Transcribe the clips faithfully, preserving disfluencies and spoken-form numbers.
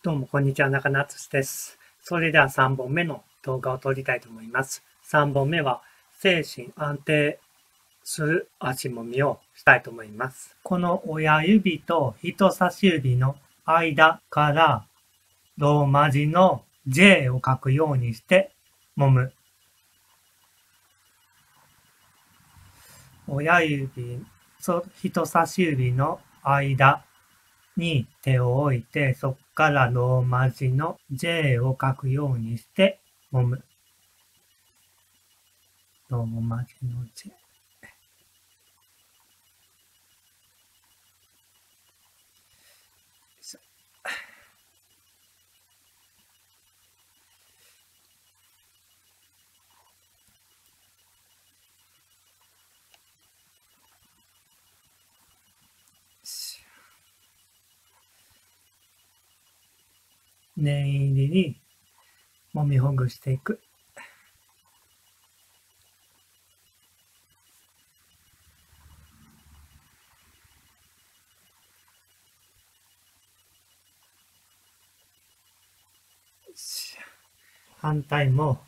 どうもこんにちは、中野敦です。それではさんぼんめの動画を撮りたいと思います。さんぼんめは精神安定する足もみをしたいと思います。この親指と人差し指の間からローマ字の ジェイ を書くようにして揉む。親指と人差し指の間に手を置いて、そこからローマ字の ジェイ を書くようにして揉む。ローマ字の ジェイ。念入りに揉みほぐしていく。反対も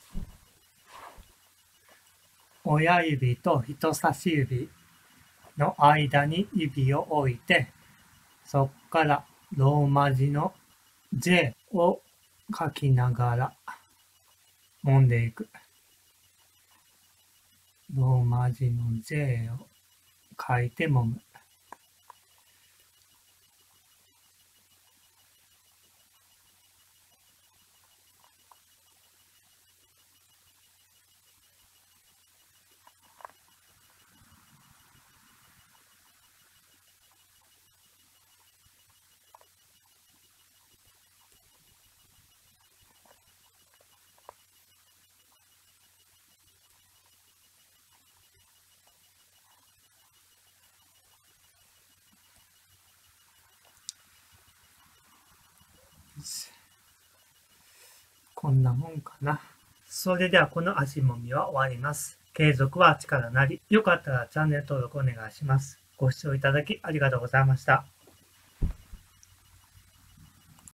親指と人差し指の間に指を置いて、そこからローマ字の ジェイ を書きながら揉んでいく。ローマ字の ジェイ を書いて揉む。こんなもんかな。それではこの足もみは終わります。継続は力なり。よかったらチャンネル登録お願いします。ご視聴いただきありがとうございました。